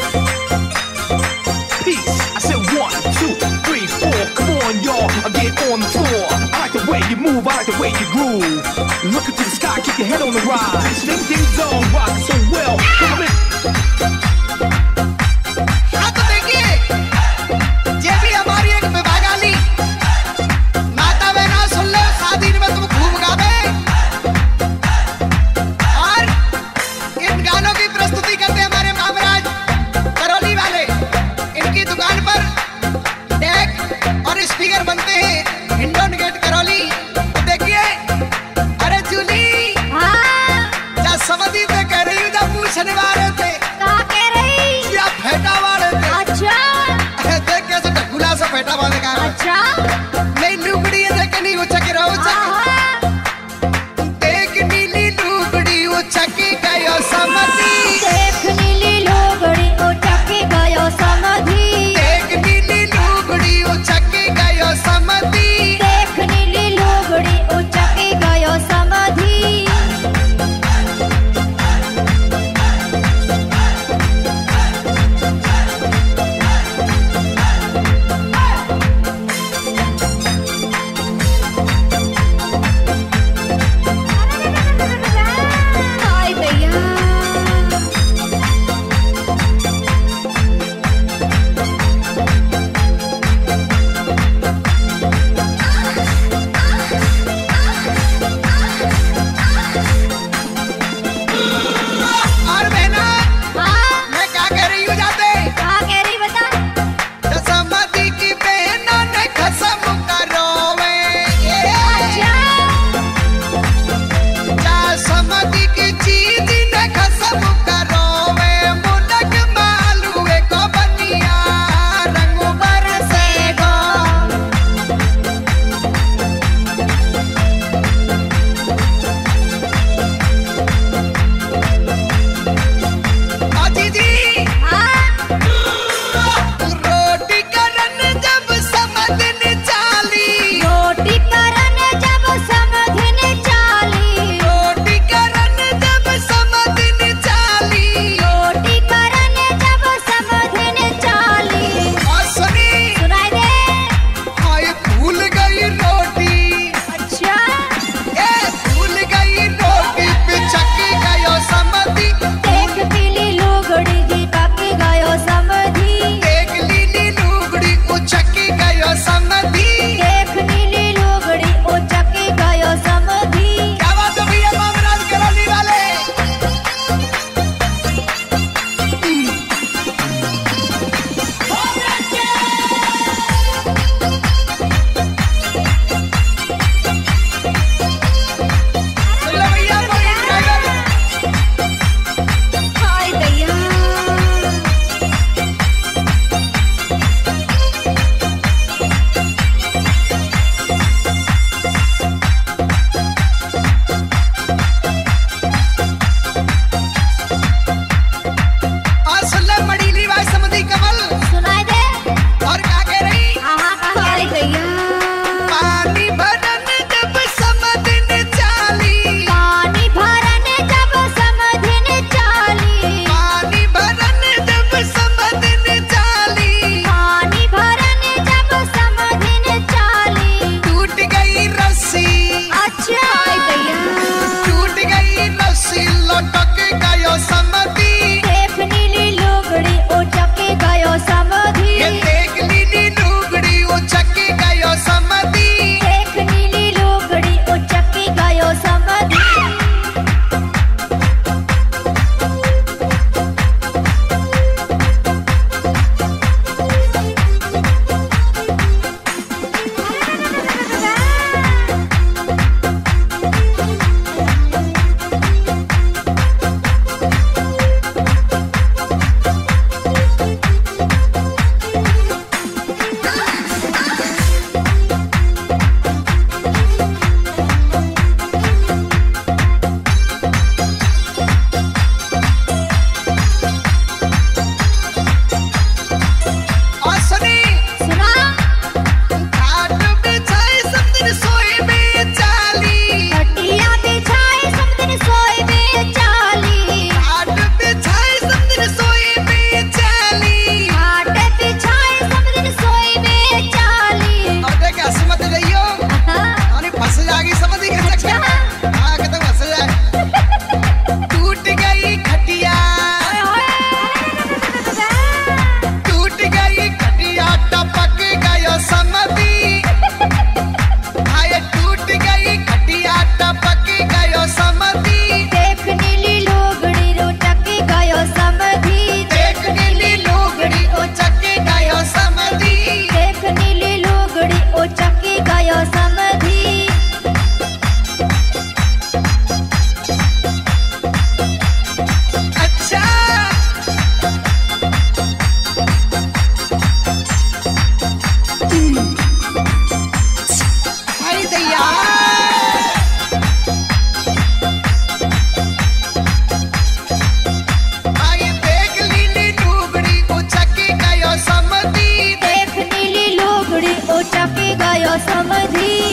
Peace. I said 1, 2, 3, 4. Come on, y'all. I get on the floor. I like the way you move. I like the way you groove. Look into the sky, keep your head on the rise. Ding ding dong, rock so well. Come in. हाँ तो देखिए, ये भी हमारी एक विभागाली माता बहना सुन लो, शादी में तुम खूब गावे। और इन गानों की प्रस्तुति करते हमारे मामराज करौली वाले। इनकी दुकान पर डेक और स्पीकर बनते हैं, हिंडोन गेट करौली। तो देखिए, अरे जूली, हाँ जा समझी तो कह रही हूँ, जब पूछने वाले थे कहा कह रहे समधी